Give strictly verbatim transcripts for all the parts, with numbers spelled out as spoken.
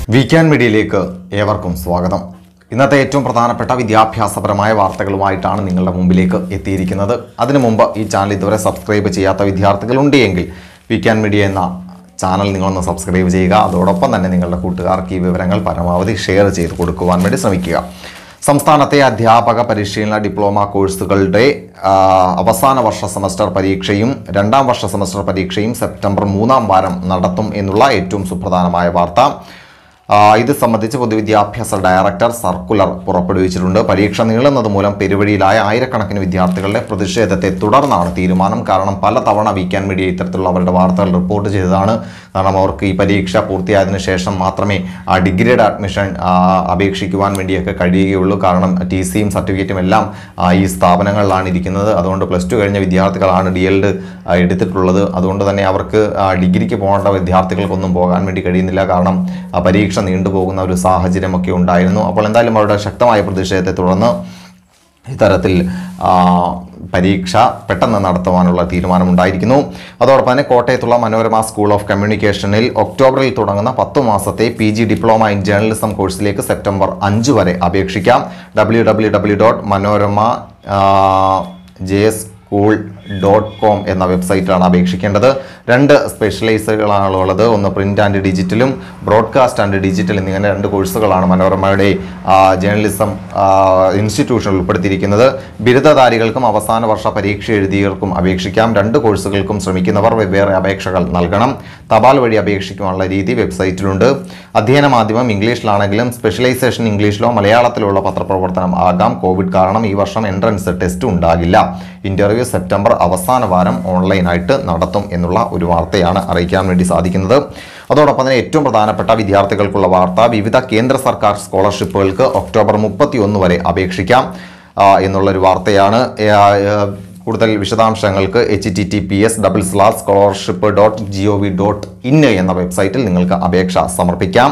Weekend മീഡിയയിലേക്ക് ഏവർക്കും സ്വാഗതം. ഇന്നത്തെ ഏറ്റവും പ്രധാനപ്പെട്ട വിദ്യാഭ്യാസപരമായ വാർത്തകളുമായിട്ടാണ് നിങ്ങളുടെ മുമ്പിലേക്ക് എത്തിയിരിക്കുന്നത്. അതിനു മുമ്പ് ഈ ചാനൽ ഇതുവരെ സബ്സ്ക്രൈബ് ചെയ്യാത്ത വിദ്യാർത്ഥികളുണ്ട് എങ്കിൽ വീക്കെൻഡ് മീഡിയ എന്ന ചാനൽ നിങ്ങളൊന്ന് സബ്സ്ക്രൈബ് ചെയ്യുക. അതോടൊപ്പം തന്നെ നിങ്ങളുടെ കൂട്ടുകാർക്ക് ഈ വിവരങ്ങൾ പരമാവധി ഷെയർ ചെയ്ത് കൊടുക്കുവാൻ വേണ്ടി ശ്രമിക്കുക. സംസ്ഥാനത്തെ അധ്യാപക പരിശീലന ഡിപ്ലോമ കോഴ്സുകളുടെ അവസാന വർഷ സെമസ്റ്റർ പരീക്ഷയും രണ്ടാം വർഷ സെമസ്റ്റർ പരീക്ഷയും സെപ്റ്റംബർ മൂന്നാം വാരം നടത്തും എന്നുള്ള ഏറ്റവും സുപ്രധാനമായ വാർത്ത. ഇത് സംബന്ധിച്ച് പൊതുവിദ്യാഭ്യാസ ഡയറക്ടർ സർക്കുലർ പുറപ്പെടുവിച്ചിട്ടുണ്ട്. പരീക്ഷ നീളുന്നത് മൂലം പെരുവഴിയിലായ ആയിരക്കണക്കിന് വിദ്യാർത്ഥികളുടെ പ്രതിഷേധത്തെ തുടർന്നാണ് തീരുമാനം. കാരണം പലതവണ വീക്കെൻഡ് മീഡിയ ഇത്തരത്തിലുള്ള അവരുടെ വാർത്തകൾ റിപ്പോർട്ട് ചെയ്തതാണ്. കാരണം അവർക്ക് ഈ പരീക്ഷ പൂർത്തിയായതിനു ശേഷം മാത്രമേ ഡിഗ്രിയുടെ അഡ്മിഷൻ അപേക്ഷിക്കുവാൻ വേണ്ടിയൊക്കെ കഴിയുകയുള്ളൂ. കാരണം ടി സിയും സർട്ടിഫിക്കറ്റും എല്ലാം ഈ സ്ഥാപനങ്ങളിലാണ് ഇരിക്കുന്നത്. അതുകൊണ്ട് പ്ലസ് ടു കഴിഞ്ഞ വിദ്യാർത്ഥികളാണ് ഡി എൽഡ് എടുത്തിട്ടുള്ളത്. അതുകൊണ്ട് തന്നെ അവർക്ക് ഡിഗ്രിക്ക് പോകേണ്ട വിദ്യാർത്ഥികൾക്കൊന്നും പോകാൻ വേണ്ടി കഴിയുന്നില്ല. കാരണം പരീക്ഷ നീണ്ടുപോകുന്ന ഒരു സാഹചര്യമൊക്കെ ഉണ്ടായിരുന്നു. അപ്പോൾ എന്തായാലും അവരുടെ ശക്തമായ പ്രതിഷേധത്തെ തുടർന്ന് ഇത്തരത്തിൽ പരീക്ഷ പെട്ടെന്ന് നടത്തുവാനുള്ള തീരുമാനമുണ്ടായിരിക്കുന്നു. അതോടൊപ്പം തന്നെ കോട്ടയത്തുള്ള മനോരമ സ്കൂൾ ഓഫ് കമ്മ്യൂണിക്കേഷനിൽ ഒക്ടോബറിൽ തുടങ്ങുന്ന പത്തു മാസത്തെ P G diploma in journalism കോഴ്സിലേക്ക് സെപ്റ്റംബർ അഞ്ച് വരെ അപേക്ഷിക്കാം. W W W dot Manorama J school dot com എന്ന വെബ്സൈറ്റിലാണ് അപേക്ഷിക്കേണ്ടത്. രണ്ട് സ്പെഷ്യലൈസുകളാണ് ഉള്ളത്. ഒന്ന് പ്രിന്റ് ആൻഡ് ഡിജിറ്റലും ബ്രോഡ്കാസ്റ്റ് ആൻഡ് ഡിജിറ്റൽ എന്നിങ്ങനെ രണ്ട് കോഴ്സുകളാണ് മനോരമയുടെ ജേർണലിസം ഇൻസ്റ്റിറ്റ്യൂഷനിൽ ഉൾപ്പെടുത്തിയിരിക്കുന്നത്. ബിരുദധാരികൾക്കും അവസാന വർഷ പരീക്ഷ എഴുതിയവർക്കും അപേക്ഷിക്കാം. രണ്ട് കോഴ്സുകൾക്കും ശ്രമിക്കുന്നവർ വെവ്വേറെ അപേക്ഷകൾ നൽകണം. തപാൽ വഴി അപേക്ഷിക്കാനുള്ള രീതി വെബ്സൈറ്റിലുണ്ട്. അധ്യയന മാധ്യമം ഇംഗ്ലീഷിലാണെങ്കിലും സ്പെഷ്യലൈസേഷൻ ഇംഗ്ലീഷിലോ മലയാളത്തിലുള്ള പത്രപ്രവർത്തനം ആകാം. കോവിഡ് കാരണം ഈ വർഷം എൻട്രൻസ് ടെസ്റ്റ് ഉണ്ടാകില്ല. ഇന്റർവ്യൂ സെപ്റ്റംബർ അവസാന വാരം ഓൺലൈനായിട്ട് നടത്തും എന്നുള്ള ഒരു വാർത്തയാണ് അറിയിക്കാൻ വേണ്ടി സാധിക്കുന്നത്. അതോടൊപ്പം തന്നെ ഏറ്റവും പ്രധാനപ്പെട്ട വിദ്യാർത്ഥികൾക്കുള്ള വാർത്ത, വിവിധ കേന്ദ്ര സർക്കാർ സ്കോളർഷിപ്പുകൾക്ക് ഒക്ടോബർ മുപ്പത്തി ഒന്ന് വരെ അപേക്ഷിക്കാം എന്നുള്ളൊരു വാർത്തയാണ്. കൂടുതൽ വിശദാംശങ്ങൾക്ക് H T T P S double slash scholarship dot G O V dot in എന്ന വെബ്സൈറ്റിൽ നിങ്ങൾക്ക് അപേക്ഷ സമർപ്പിക്കാം.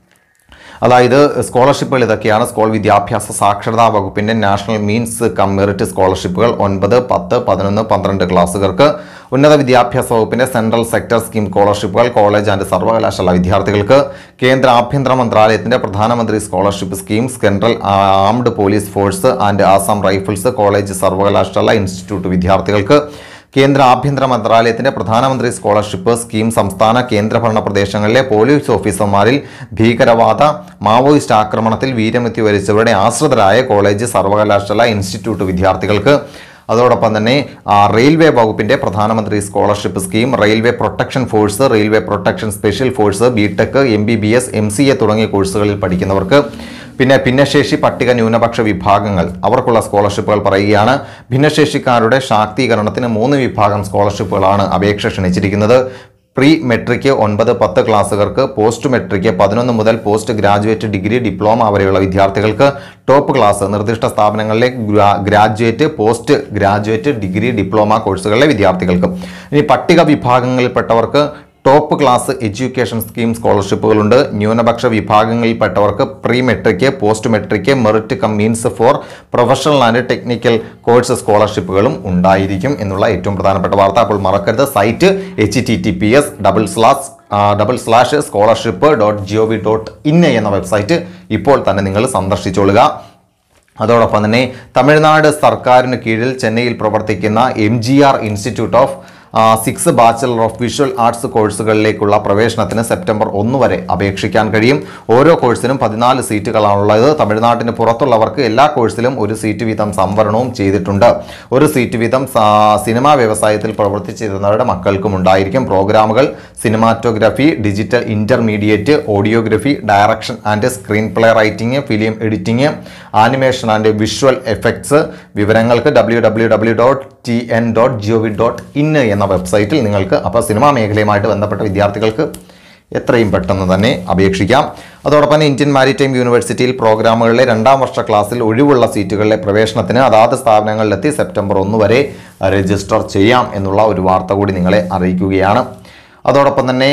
അതായത് സ്കോളർഷിപ്പുകൾ ഇതൊക്കെയാണ്. സ്കൂൾ വിദ്യാഭ്യാസ സാക്ഷരതാ വകുപ്പിൻ്റെ നാഷണൽ മീൻസ് കം മെറിറ്റ് സ്കോളർഷിപ്പുകൾ ഒൻപത് പത്ത് പതിനൊന്ന് പന്ത്രണ്ട് ക്ലാസ്സുകൾക്ക്, ഉന്നത വിദ്യാഭ്യാസ വകുപ്പിൻ്റെ സെൻട്രൽ സെക്ടർ സ്കീം സ്കോളർഷിപ്പുകൾ കോളേജ് ആൻഡ് സർവകലാശാല വിദ്യാർത്ഥികൾക്ക്, കേന്ദ്ര ആഭ്യന്തര മന്ത്രാലയത്തിൻ്റെ പ്രധാനമന്ത്രി scholarship scheme, central armed police force and Assam rifles college സർവകലാശാല ഇൻസ്റ്റിറ്റ്യൂട്ട് വിദ്യാർത്ഥികൾക്ക്, കേന്ദ്ര ആഭ്യന്തര മന്ത്രാലയത്തിന്റെ പ്രധാനമന്ത്രി സ്കോളർഷിപ്പ് സ്കീം സംസ്ഥാന കേന്ദ്രഭരണ പ്രദേശങ്ങളിലെ പോലീസ് ഓഫീസർമാരിൽ ഭീകരവാദ മാവോയിസ്റ്റ് ആക്രമണത്തിൽ വീരമൃത്യു വരിച്ചവരുടെ ആശ്രിതരായ കോളേജ് സർവകലാശാല ഇൻസ്റ്റിറ്റ്യൂട്ട് വിദ്യാർത്ഥികൾക്ക്, അതോടൊപ്പം തന്നെ റെയിൽവേ വകുപ്പിന്റെ പ്രധാനമന്ത്രി scholarship scheme, railway protection force, railway protection special force, B tech, M B B S, M C A തുടങ്ങിയ കോഴ്സുകളിൽ പഠിക്കുന്നവർക്ക്, പിന്നെ ഭിന്നശേഷി പട്ടിക ന്യൂനപക്ഷ വിഭാഗങ്ങൾ അവർക്കുള്ള സ്കോളർഷിപ്പുകൾ പറയുകയാണ്. ഭിന്നശേഷിക്കാരുടെ ശാക്തീകരണത്തിന് മൂന്ന് വിഭാഗം സ്കോളർഷിപ്പുകളാണ് അപേക്ഷ ക്ഷണിച്ചിരിക്കുന്നത്. പ്രീ മെട്രിക് ഒൻപത് പത്ത് ക്ലാസ്സുകാർക്ക്, പോസ്റ്റ് മെട്രിക് പതിനൊന്ന് മുതൽ പോസ്റ്റ് ഗ്രാജുവേറ്റ് ഡിഗ്രി ഡിപ്ലോമ വരെയുള്ള വിദ്യാർത്ഥികൾക്ക്, ടോപ്പ് ക്ലാസ് നിർദ്ദിഷ്ട സ്ഥാപനങ്ങളിലെ graduate post graduate degree diploma കോഴ്സുകളിലെ വിദ്യാർത്ഥികൾക്ക്. ഇനി പട്ടിക വിഭാഗങ്ങളിൽപ്പെട്ടവർക്ക് ടോപ്പ് ക്ലാസ് എഡ്യൂക്കേഷൻ സ്കീം സ്കോളർഷിപ്പുകളുണ്ട്. ന്യൂനപക്ഷ വിഭാഗങ്ങളിൽപ്പെട്ടവർക്ക് pre matric, post matric, merit cum means for professional and technical course സ്കോളർഷിപ്പുകളും ഉണ്ടായിരിക്കും എന്നുള്ള ഏറ്റവും പ്രധാനപ്പെട്ട വാർത്ത. അപ്പോൾ മറക്കരുത്, site H T T P S double slash double slash scholarship dot G O V dot in എന്ന വെബ്സൈറ്റ് ഇപ്പോൾ തന്നെ നിങ്ങൾ സന്ദർശിച്ചോളുക. അതോടൊപ്പം തന്നെ തമിഴ്നാട് സർക്കാരിന് കീഴിൽ ചെന്നൈയിൽ പ്രവർത്തിക്കുന്ന M G R institute of six bachelor of visual arts കോഴ്സുകളിലേക്കുള്ള പ്രവേശനത്തിന് സെപ്റ്റംബർ ഒന്ന് വരെ അപേക്ഷിക്കാൻ കഴിയും. ഓരോ കോഴ്സിനും പതിനാല് സീറ്റുകളാണുള്ളത്. തമിഴ്നാട്ടിന് പുറത്തുള്ളവർക്ക് എല്ലാ കോഴ്സിലും ഒരു സീറ്റ് വീതം സംവരണവും ചെയ്തിട്ടുണ്ട്. ഒരു സീറ്റ് വീതം സിനിമാ വ്യവസായത്തിൽ പ്രവർത്തിച്ചിരുന്നവരുടെ മക്കൾക്കും ഉണ്ടായിരിക്കും. പ്രോഗ്രാമുകൾ cinematography, digital intermediate, audiography, direction and screenplay writing, film editing, animation and visual effects. വിവരങ്ങൾക്ക് W W W dot T N dot G O V dot in എന്ന വെബ്സൈറ്റിൽ നിങ്ങൾക്ക് അപ്പോൾ സിനിമാ മേഖലയുമായിട്ട് ബന്ധപ്പെട്ട വിദ്യാർത്ഥികൾക്ക് എത്രയും പെട്ടെന്ന് തന്നെ അപേക്ഷിക്കാം. അതോടൊപ്പം തന്നെ ഇന്ത്യൻ മാരിടൈം യൂണിവേഴ്സിറ്റിയിൽ പ്രോഗ്രാമുകളിലെ രണ്ടാം വർഷ ക്ലാസ്സിൽ ഒഴിവുള്ള സീറ്റുകളിലെ പ്രവേശനത്തിന് അതാത് സ്ഥാപനങ്ങളിലെത്തി സെപ്റ്റംബർ ഒന്ന് വരെ രജിസ്റ്റർ ചെയ്യാം എന്നുള്ള ഒരു വാർത്ത കൂടി നിങ്ങളെ അറിയിക്കുകയാണ്. അതോടൊപ്പം തന്നെ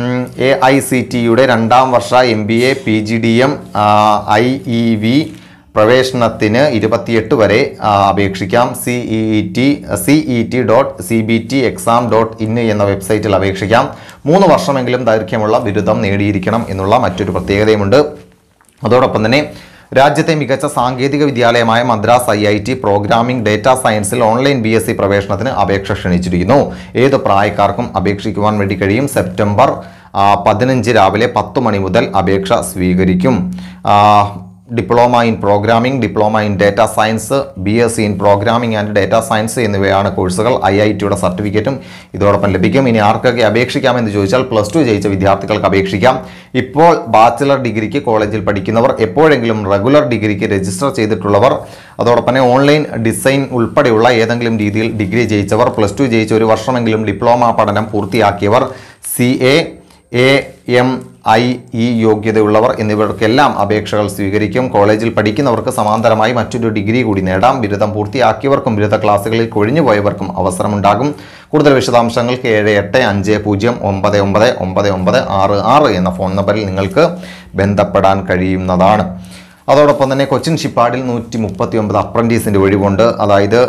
എ ഐ സി ടിയുടെ രണ്ടാം വർഷ M B A, P G D M, I E V പ്രവേശനത്തിന് ഇരുപത്തിയെട്ട് വരെ അപേക്ഷിക്കാം. C E T C E T dot C B T exam dot in എന്ന വെബ്സൈറ്റിൽ അപേക്ഷിക്കാം. മൂന്ന് വർഷമെങ്കിലും ദൈർഘ്യമുള്ള ബിരുദം നേടിയിരിക്കണം എന്നുള്ള മറ്റൊരു പ്രത്യേകതയുമുണ്ട്. അതോടൊപ്പം തന്നെ രാജ്യത്തെ മികച്ച സാങ്കേതിക വിദ്യാലയമായ Madras I I T programming data സയൻസിൽ ഓൺലൈൻ ബി എസ് സി പ്രവേശനത്തിന് അപേക്ഷ ക്ഷണിച്ചിരിക്കുന്നു. ഏത് പ്രായക്കാർക്കും അപേക്ഷിക്കുവാൻ വേണ്ടി കഴിയും. സെപ്റ്റംബർ പതിനഞ്ച് രാവിലെ പത്ത് മണി മുതൽ അപേക്ഷ സ്വീകരിക്കും. Diploma in programming, diploma in data science, B S C in programming and data science എന്നിവയാണ് കോഴ്സുകൾ. ഐ ഐ ടിയുടെ സർട്ടിഫിക്കറ്റും ഇതോടൊപ്പം ലഭിക്കും. ഇനി ആർക്കൊക്കെ അപേക്ഷിക്കാമെന്ന് ചോദിച്ചാൽ പ്ലസ് ടു ജയിച്ച വിദ്യാർത്ഥികൾക്ക് അപേക്ഷിക്കാം. ഇപ്പോൾ ബാച്ചിലർ ഡിഗ്രിക്ക് കോളേജിൽ പഠിക്കുന്നവർ, എപ്പോഴെങ്കിലും റെഗുലർ ഡിഗ്രിക്ക് രജിസ്റ്റർ ചെയ്തിട്ടുള്ളവർ, അതോടൊപ്പം തന്നെ ഓൺലൈൻ ഡിസൈൻ ഉൾപ്പെടെയുള്ള ഏതെങ്കിലും രീതിയിൽ ഡിഗ്രി ജയിച്ചവർ, പ്ലസ് ടു ജയിച്ച ഒരു വർഷമെങ്കിലും ഡിപ്ലോമ പഠനം പൂർത്തിയാക്കിയവർ, C A A M I E യോഗ്യതയുള്ളവർ എന്നിവർക്കെല്ലാം അപേക്ഷകൾ സ്വീകരിക്കും. കോളേജിൽ പഠിക്കുന്നവർക്ക് സമാന്തരമായി മറ്റൊരു ഡിഗ്രി കൂടി നേടാം. ബിരുദം പൂർത്തിയാക്കിയവർക്കും ബിരുദ ക്ലാസ്സുകളിൽ കൊഴിഞ്ഞുപോയവർക്കും അവസരമുണ്ടാകും. കൂടുതൽ വിശദാംശങ്ങൾക്ക് ഏഴ് എട്ട് അഞ്ച് പൂജ്യം ഒമ്പത് ഒമ്പത് ഒമ്പത് ഒമ്പത് ആറ് ആറ് എന്ന ഫോൺ നമ്പറിൽ നിങ്ങൾക്ക് ബന്ധപ്പെടാൻ കഴിയുന്നതാണ്. അതോടൊപ്പം തന്നെ കൊച്ചിൻ ഷിപ്പാഡിൽ നൂറ്റി മുപ്പത്തി ഒമ്പത് അപ്രൻറ്റീസിൻ്റെ ഒഴിവുണ്ട്. അതായത്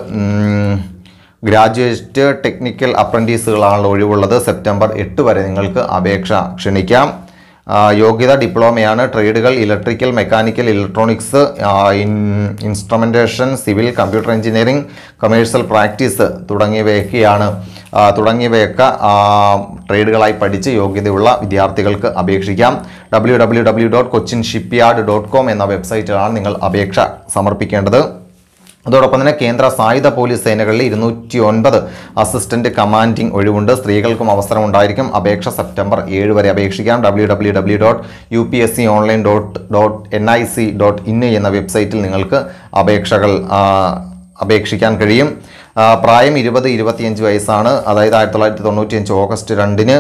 ഗ്രാജുവേറ്റ് ടെക്നിക്കൽ അപ്രൻറ്റീസുകളാണ് ഒഴിവുള്ളത്. സെപ്റ്റംബർ എട്ട് വരെ നിങ്ങൾക്ക് അപേക്ഷ ക്ഷണിക്കാം. യോഗ്യത ഡിപ്ലോമയാണ്. ട്രേഡുകൾ electrical, mechanical, electronics, in instrumentation, civil, computer engineering, commercial practice തുടങ്ങിയവയൊക്കെയാണ് തുടങ്ങിയവയൊക്കെ ട്രേഡുകളായി പഠിച്ച് യോഗ്യതയുള്ള വിദ്യാർത്ഥികൾക്ക് അപേക്ഷിക്കാം. W W W dot Cochin shipyard dot com എന്ന വെബ്സൈറ്റിലാണ് നിങ്ങൾ അപേക്ഷ സമർപ്പിക്കേണ്ടത്. അതോടൊപ്പം തന്നെ കേന്ദ്ര സായുധ പോലീസ് സേനകളിൽ ഇരുന്നൂറ്റി ഒൻപത് അസിസ്റ്റന്റ് കമാൻഡിംഗ് ഒഴിവുണ്ട്. സ്ത്രീകൾക്കും അവസരം ഉണ്ടായിരിക്കും. അപേക്ഷ സെപ്റ്റംബർ ഏഴ് വരെ അപേക്ഷിക്കാം. W W W dot U P S C online dot dot N I C dot in എന്ന വെബ്സൈറ്റിൽ നിങ്ങൾക്ക് അപേക്ഷകൾ അപേക്ഷിക്കാൻ കഴിയും. പ്രായം ഇരുപത് ഇരുപത്തിയഞ്ച് വയസ്സാണ്. അതായത് ആയിരത്തി തൊള്ളായിരത്തി തൊണ്ണൂറ്റി അഞ്ച് ഓഗസ്റ്റ് രണ്ടിന്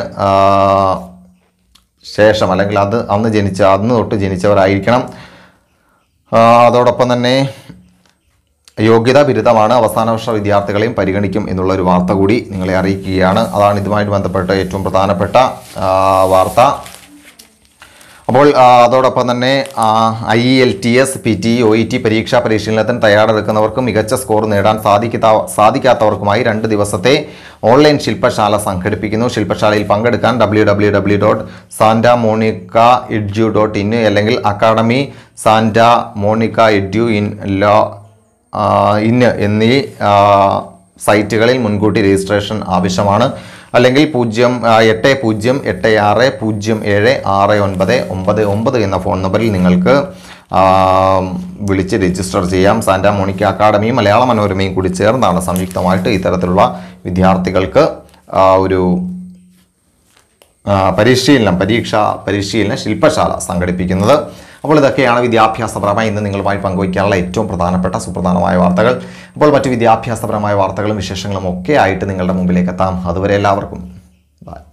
ശേഷം അല്ലെങ്കിൽ അത് അന്ന് ജനിച്ച അന്ന് തൊട്ട് ജനിച്ചവരായിരിക്കണം. അതോടൊപ്പം തന്നെ യോഗ്യത ബിരുദമാണ്. അവസാന വർഷ വിദ്യാർത്ഥികളെയും പരിഗണിക്കും എന്നുള്ള ഒരു വാർത്ത കൂടി നിങ്ങളെ അറിയിക്കുകയാണ്. അതാണ് ഇതുമായിട്ട് ബന്ധപ്പെട്ട ഏറ്റവും പ്രധാനപ്പെട്ട വാർത്ത. അപ്പോൾ അതോടൊപ്പം തന്നെ I E L T S, P T O E T പരീക്ഷാ പരിശീലനത്തിന് തയ്യാറെടുക്കുന്നവർക്കും മികച്ച സ്കോർ നേടാൻ സാധിക്കാത്ത സാധിക്കാത്തവർക്കുമായി രണ്ട് ദിവസത്തെ ഓൺലൈൻ ശില്പശാല സംഘടിപ്പിക്കുന്നു. ശില്പശാലയിൽ പങ്കെടുക്കാൻ W W W dot Santa Monica edu dot in അല്ലെങ്കിൽ academy Santa Monica edu in ലോ ഇന്ന് എന്നീ സൈറ്റുകളിൽ മുൻകൂട്ടി രജിസ്ട്രേഷൻ ആവശ്യമാണ്. അല്ലെങ്കിൽ പൂജ്യം എട്ട് പൂജ്യം എട്ട് ആറ് പൂജ്യം ഏഴ് ആറ് ഒൻപത് ഒമ്പത് ഒമ്പത് എന്ന ഫോൺ നമ്പറിൽ നിങ്ങൾക്ക് വിളിച്ച് രജിസ്റ്റർ ചെയ്യാം. സാന്റ മോണിക്ക അക്കാഡമിയും മലയാള മനോരമയും കൂടി ചേർന്നാണ് സംയുക്തമായിട്ട് ഇത്തരത്തിലുള്ള വിദ്യാർത്ഥികൾക്ക് ഒരു പരിശീലനം പരീക്ഷാ പരിശീലന ശില്പശാല സംഘടിപ്പിക്കുന്നത്. അപ്പോൾ ഇതൊക്കെയാണ് വിദ്യാഭ്യാസപരമായി ഇന്ന് നിങ്ങളുമായി പങ്കുവയ്ക്കാനുള്ള ഏറ്റവും പ്രധാനപ്പെട്ട സുപ്രധാനമായ വാർത്തകൾ. അപ്പോൾ മറ്റ് വിദ്യാഭ്യാസപരമായ വാർത്തകളും വിശേഷങ്ങളും ഒക്കെ ആയിട്ട് നിങ്ങളുടെ മുമ്പിലേക്ക് എത്താം. അതുവരെ എല്ലാവർക്കും ബൈ.